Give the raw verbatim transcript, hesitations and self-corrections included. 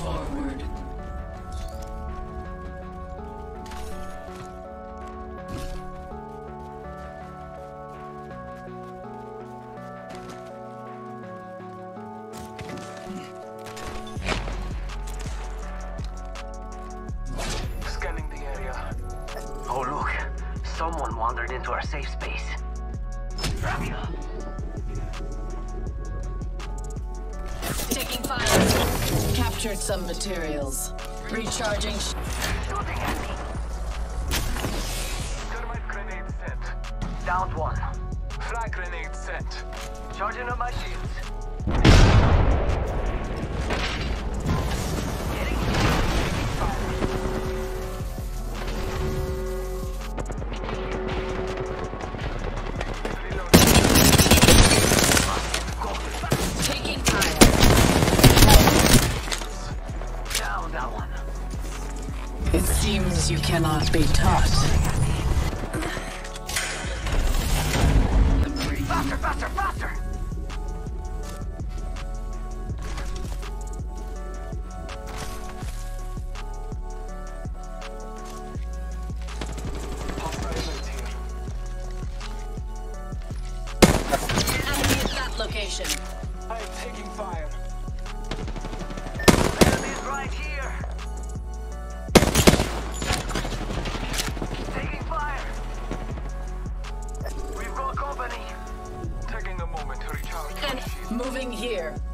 forward. Scanning the area. Oh look, someone wandered into our safe space. Taking fire. Captured some materials. Recharging. sh- Shooting at me. Thermite grenade sent. Downed one. Frag grenade sent. Charging up my shields. Getting Taking fire. down that one. It seems you cannot be taught. Faster, faster, faster! Hostile event here. Enemy at that location. I am taking fire. Enemies right here. Taking fire. We've got company. Taking a moment to recharge. And moving here.